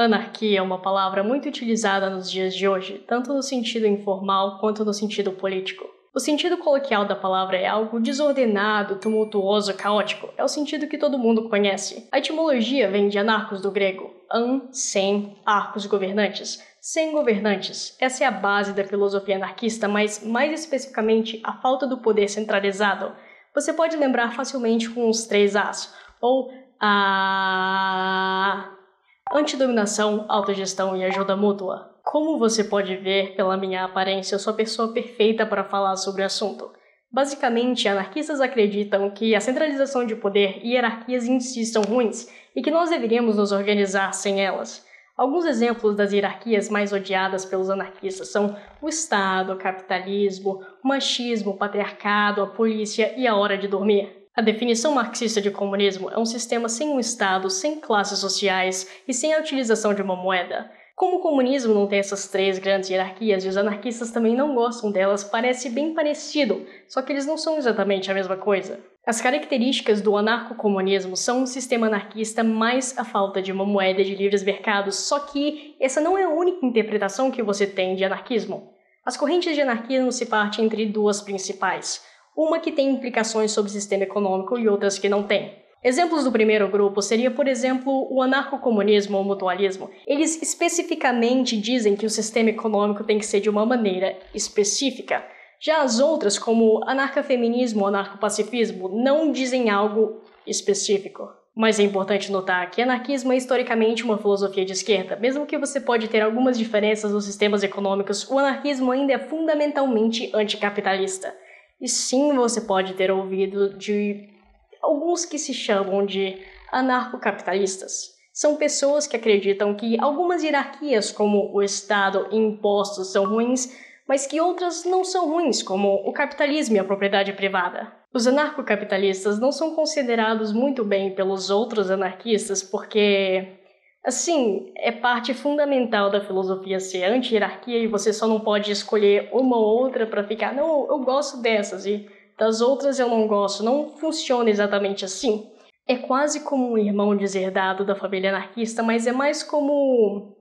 Anarquia é uma palavra muito utilizada nos dias de hoje, tanto no sentido informal quanto no sentido político. O sentido coloquial da palavra é algo desordenado, tumultuoso, caótico. É o sentido que todo mundo conhece. A etimologia vem de anarcos do grego. Sem, arcos governantes. Sem governantes. Essa é a base da filosofia anarquista, mas mais especificamente a falta do poder centralizado. Você pode lembrar facilmente com os 3 As, ou antidominação, autogestão e ajuda mútua. Como você pode ver pela minha aparência, eu sou a pessoa perfeita para falar sobre o assunto. Basicamente, anarquistas acreditam que a centralização de poder e hierarquias em si são ruins e que nós deveríamos nos organizar sem elas. Alguns exemplos das hierarquias mais odiadas pelos anarquistas são o Estado, o capitalismo, o machismo, o patriarcado, a polícia e a hora de dormir. A definição marxista de comunismo é um sistema sem um Estado, sem classes sociais e sem a utilização de uma moeda. Como o comunismo não tem essas 3 grandes hierarquias e os anarquistas também não gostam delas, parece bem parecido, só que eles não são exatamente a mesma coisa. As características do anarcocomunismo são um sistema anarquista mais a falta de uma moeda de livres mercados, só que essa não é a única interpretação que você tem de anarquismo. As correntes de anarquismo se partem entre 2 principais. Uma que tem implicações sobre o sistema econômico e outras que não têm. Exemplos do primeiro grupo seria, por exemplo, o anarcocomunismo ou mutualismo. Eles especificamente dizem que o sistema econômico tem que ser de uma maneira específica. Já as outras, como anarcafeminismo ou anarcopacifismo, não dizem algo específico. Mas é importante notar que anarquismo é historicamente uma filosofia de esquerda. Mesmo que você pode ter algumas diferenças nos sistemas econômicos, o anarquismo ainda é fundamentalmente anticapitalista. E sim, você pode ter ouvido de alguns que se chamam de anarcocapitalistas. São pessoas que acreditam que algumas hierarquias, como o Estado e impostos, são ruins, mas que outras não são ruins, como o capitalismo e a propriedade privada. Os anarcocapitalistas não são considerados muito bem pelos outros anarquistas porque, assim, é parte fundamental da filosofia ser anti-hierarquia e você só não pode escolher uma ou outra para ficar, não, eu gosto dessas e das outras eu não gosto. Não funciona exatamente assim. É quase como um irmão deserdado da família anarquista, mas é mais como...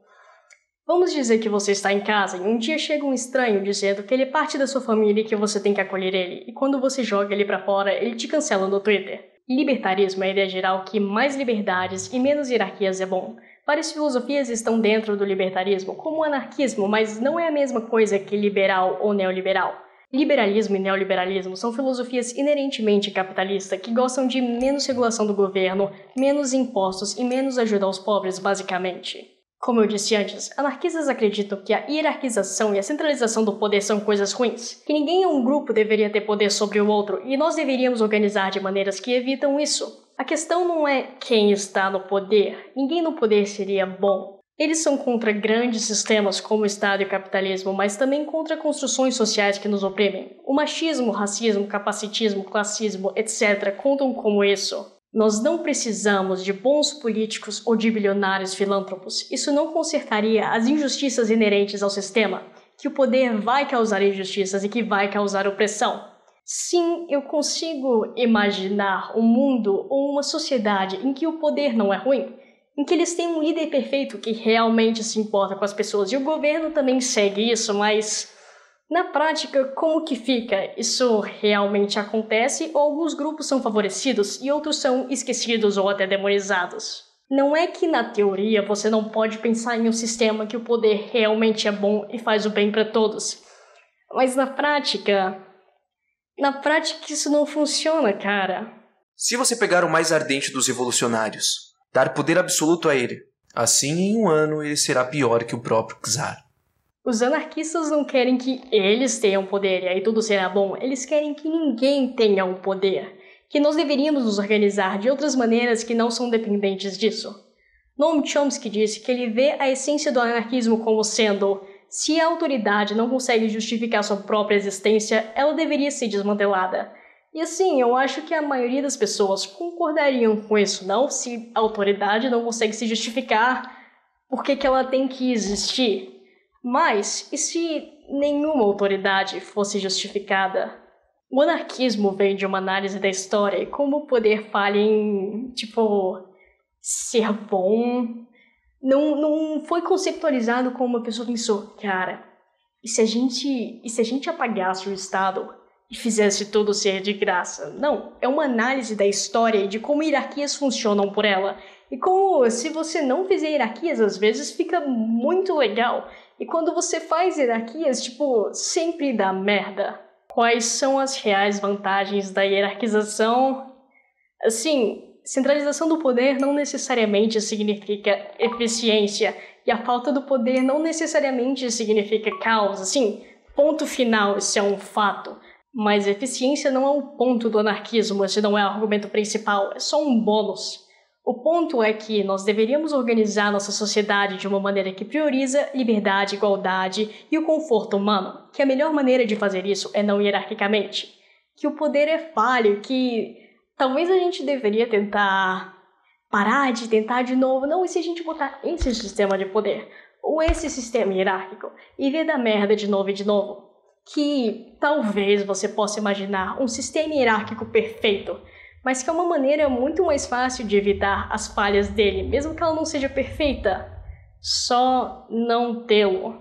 Vamos dizer que você está em casa e um dia chega um estranho dizendo que ele é parte da sua família e que você tem que acolher ele. E quando você joga ele para fora, ele te cancela no Twitter. Libertarismo é a ideia geral que mais liberdades e menos hierarquias é bom. Várias filosofias estão dentro do libertarismo, como o anarquismo, mas não é a mesma coisa que liberal ou neoliberal. Liberalismo e neoliberalismo são filosofias inerentemente capitalistas que gostam de menos regulação do governo, menos impostos e menos ajuda aos pobres, basicamente. Como eu disse antes, anarquistas acreditam que a hierarquização e a centralização do poder são coisas ruins, que ninguém ou um grupo deveria ter poder sobre o outro e nós deveríamos organizar de maneiras que evitam isso. A questão não é quem está no poder, ninguém no poder seria bom. Eles são contra grandes sistemas como o Estado e o capitalismo, mas também contra construções sociais que nos oprimem. O machismo, o racismo, o capacitismo, o classismo, etc. contam como isso. Nós não precisamos de bons políticos ou de bilionários filântropos. Isso não consertaria as injustiças inerentes ao sistema, que o poder vai causar injustiças e que vai causar opressão. Sim, eu consigo imaginar um mundo ou uma sociedade em que o poder não é ruim, em que eles têm um líder perfeito que realmente se importa com as pessoas e o governo também segue isso, mas na prática, como que fica? Isso realmente acontece ou alguns grupos são favorecidos e outros são esquecidos ou até demonizados? Não é que na teoria você não pode pensar em um sistema que o poder realmente é bom e faz o bem para todos, mas na prática isso não funciona, cara. Se você pegar o mais ardente dos revolucionários, dar poder absoluto a ele, assim em um ano ele será pior que o próprio czar. Os anarquistas não querem que eles tenham poder e aí tudo será bom. Eles querem que ninguém tenha um poder. Que nós deveríamos nos organizar de outras maneiras que não são dependentes disso. Noam Chomsky disse que ele vê a essência do anarquismo como sendo: se a autoridade não consegue justificar sua própria existência, ela deveria ser desmantelada. E assim, eu acho que a maioria das pessoas concordariam com isso, não? Se a autoridade não consegue se justificar, por que ela tem que existir? Mas, e se nenhuma autoridade fosse justificada? O anarquismo vem de uma análise da história e como o poder falha em, ser bom. Não foi conceptualizado como uma pessoa pensou, cara, e se a gente apagasse o Estado e fizesse tudo ser de graça? Não, é uma análise da história e de como hierarquias funcionam por ela. E como, se você não fizer hierarquias, às vezes fica muito legal. E quando você faz hierarquias, sempre dá merda. Quais são as reais vantagens da hierarquização? Assim, centralização do poder não necessariamente significa eficiência. E a falta do poder não necessariamente significa caos. Assim, ponto final, isso é um fato. Mas eficiência não é o ponto do anarquismo, esse não é o argumento principal, é só um bônus. O ponto é que nós deveríamos organizar nossa sociedade de uma maneira que prioriza liberdade, igualdade e o conforto humano, que a melhor maneira de fazer isso é não hierarquicamente, que o poder é falho, que talvez a gente deveria parar de tentar de novo, não, e se a gente botar esse sistema de poder, ou esse sistema hierárquico, e ver da merda de novo e de novo, que talvez você possa imaginar um sistema hierárquico perfeito, mas que é uma maneira muito mais fácil de evitar as falhas dele, mesmo que ela não seja perfeita. Só não tê-lo.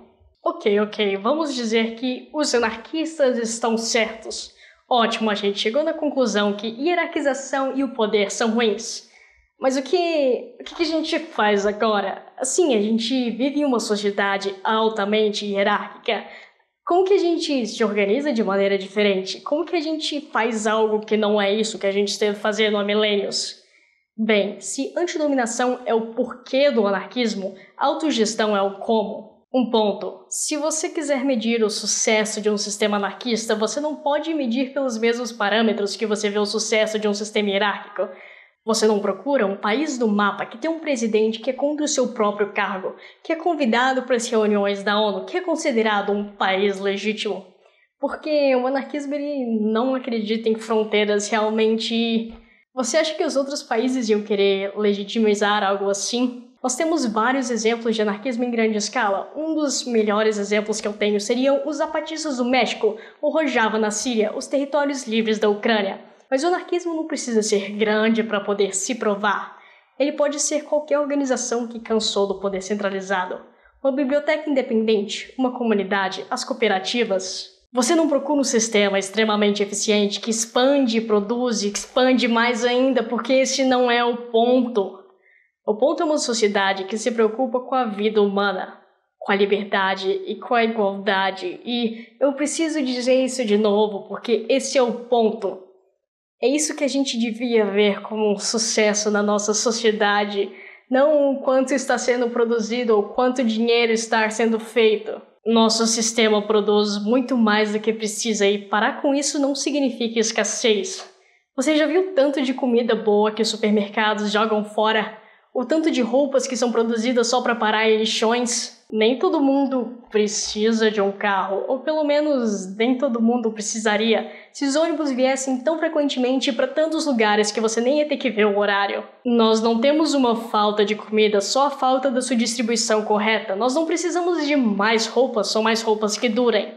Ok, vamos dizer que os anarquistas estão certos. Ótimo, a gente chegou na conclusão que hierarquização e o poder são ruins. Mas o que a gente faz agora? Assim, a gente vive em uma sociedade altamente hierárquica. Como que a gente se organiza de maneira diferente? Como que a gente faz algo que não é isso que a gente esteve fazendo há milênios? Bem, se antidominação é o porquê do anarquismo, autogestão é o como. Um ponto. Se você quiser medir o sucesso de um sistema anarquista, você não pode medir pelos mesmos parâmetros que você vê o sucesso de um sistema hierárquico. Você não procura um país do mapa que tem um presidente que é contra o seu próprio cargo, que é convidado para as reuniões da ONU, que é considerado um país legítimo. Porque o anarquismo ele não acredita em fronteiras realmente. Você acha que os outros países iam querer legitimizar algo assim? Nós temos vários exemplos de anarquismo em grande escala. Um dos melhores exemplos que eu tenho seriam os zapatistas do México, o Rojava na Síria, os territórios livres da Ucrânia. Mas o anarquismo não precisa ser grande para poder se provar. Ele pode ser qualquer organização que cansou do poder centralizado. Uma biblioteca independente, uma comunidade, as cooperativas. Você não procura um sistema extremamente eficiente que expande e produz e expande mais ainda, porque esse não é o ponto. O ponto é uma sociedade que se preocupa com a vida humana, com a liberdade e com a igualdade. E eu preciso dizer isso de novo, porque esse é o ponto. É isso que a gente devia ver como um sucesso na nossa sociedade, não o quanto está sendo produzido ou quanto dinheiro está sendo feito. Nosso sistema produz muito mais do que precisa e parar com isso não significa escassez. Você já viu tanto de comida boa que os supermercados jogam fora? O tanto de roupas que são produzidas só para parar em lixões? Nem todo mundo precisa de um carro, ou pelo menos nem todo mundo precisaria se os ônibus viessem tão frequentemente para tantos lugares que você nem ia ter que ver o horário. Nós não temos uma falta de comida, só a falta da sua distribuição correta. Nós não precisamos de mais roupas, só mais roupas que durem.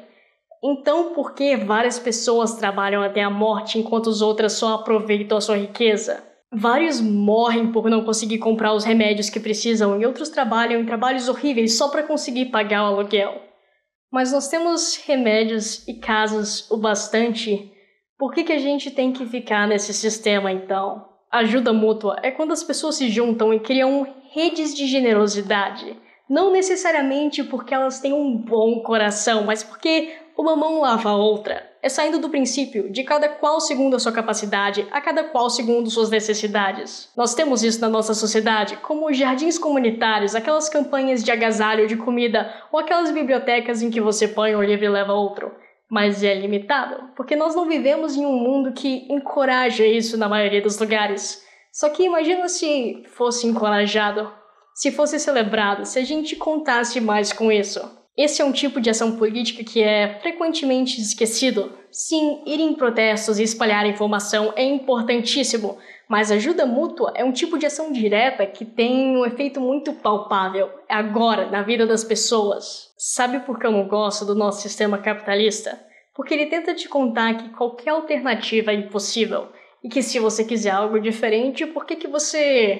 Então por que várias pessoas trabalham até a morte enquanto as outras só aproveitam a sua riqueza? Vários morrem por não conseguir comprar os remédios que precisam e outros trabalham em trabalhos horríveis só para conseguir pagar o aluguel. Mas nós temos remédios e casas o bastante. Por que a gente tem que ficar nesse sistema então? Ajuda mútua é quando as pessoas se juntam e criam redes de generosidade. Não necessariamente porque elas têm um bom coração, mas porque uma mão lava a outra. É saindo do princípio de cada qual segundo a sua capacidade, a cada qual segundo suas necessidades. Nós temos isso na nossa sociedade, como jardins comunitários, aquelas campanhas de agasalho de comida, ou aquelas bibliotecas em que você põe um livro e leva outro. Mas é limitado, porque nós não vivemos em um mundo que encoraja isso na maioria dos lugares. Só que imagina se fosse encorajado, se fosse celebrado, se a gente contasse mais com isso. Esse é um tipo de ação política que é frequentemente esquecido. Sim, ir em protestos e espalhar informação é importantíssimo, mas ajuda mútua é um tipo de ação direta que tem um efeito muito palpável, agora, na vida das pessoas. Sabe por que eu não gosto do nosso sistema capitalista? Porque ele tenta te contar que qualquer alternativa é impossível, e que se você quiser algo diferente, por que você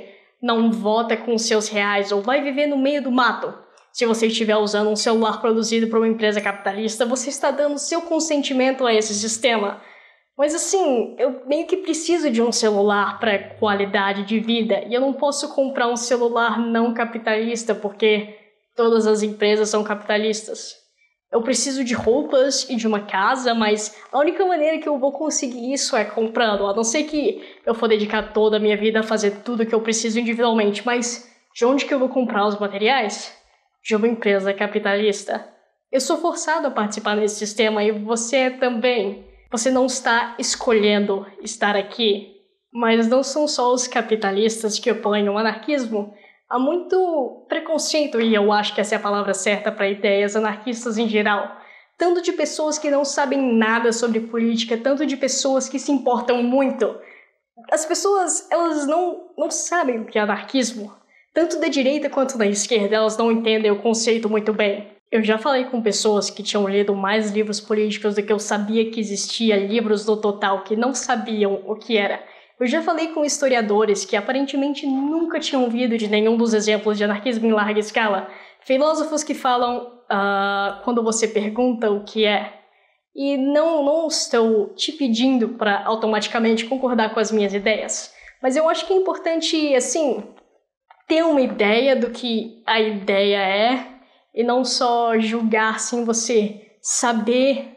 não vota com seus reais ou vai viver no meio do mato. Se você estiver usando um celular produzido por uma empresa capitalista, você está dando seu consentimento a esse sistema. Mas assim, eu meio que preciso de um celular para qualidade de vida e eu não posso comprar um celular não capitalista porque todas as empresas são capitalistas. Eu preciso de roupas e de uma casa, mas a única maneira que eu vou conseguir isso é comprando, a não ser que eu for dedicar toda a minha vida a fazer tudo que eu preciso individualmente. Mas de onde que eu vou comprar os materiais? De uma empresa capitalista. Eu sou forçado a participar desse sistema e você também. Você não está escolhendo estar aqui. Mas não são só os capitalistas que opõem o anarquismo. Há muito preconceito, e eu acho que essa é a palavra certa para ideias anarquistas em geral. Tanto de pessoas que não sabem nada sobre política, tanto de pessoas que se importam muito. As pessoas, elas não sabem o que é anarquismo. Tanto da direita quanto da esquerda, elas não entendem o conceito muito bem. Eu já falei com pessoas que tinham lido mais livros políticos do que eu sabia que existia, livros no total que não sabiam o que era. Eu já falei com historiadores que aparentemente nunca tinham ouvido de nenhum dos exemplos de anarquismo em larga escala. Filósofos que falam quando você pergunta o que é. E não estou te pedindo para automaticamente concordar com as minhas ideias. Mas eu acho que é importante, assim, ter uma ideia do que a ideia é e não só julgar sem você saber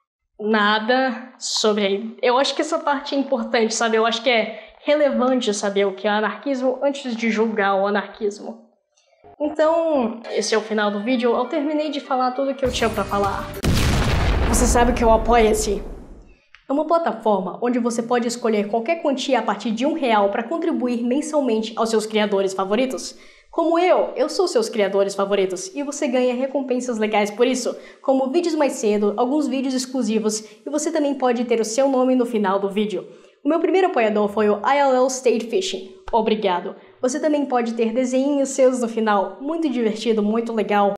nada sobre. Eu acho que essa parte é importante, sabe? Eu acho que é relevante saber o que é anarquismo antes de julgar o anarquismo. Então, esse é o final do vídeo. Eu terminei de falar tudo o que eu tinha pra falar. Você sabe que eu Apoia-se é uma plataforma onde você pode escolher qualquer quantia a partir de R$1 para contribuir mensalmente aos seus criadores favoritos. Como eu sou seus criadores favoritos e você ganha recompensas legais por isso, como vídeos mais cedo, alguns vídeos exclusivos e você também pode ter o seu nome no final do vídeo. O meu primeiro apoiador foi o ILL State Fishing. Obrigado. Você também pode ter desenhinhos seus no final, muito divertido, muito legal.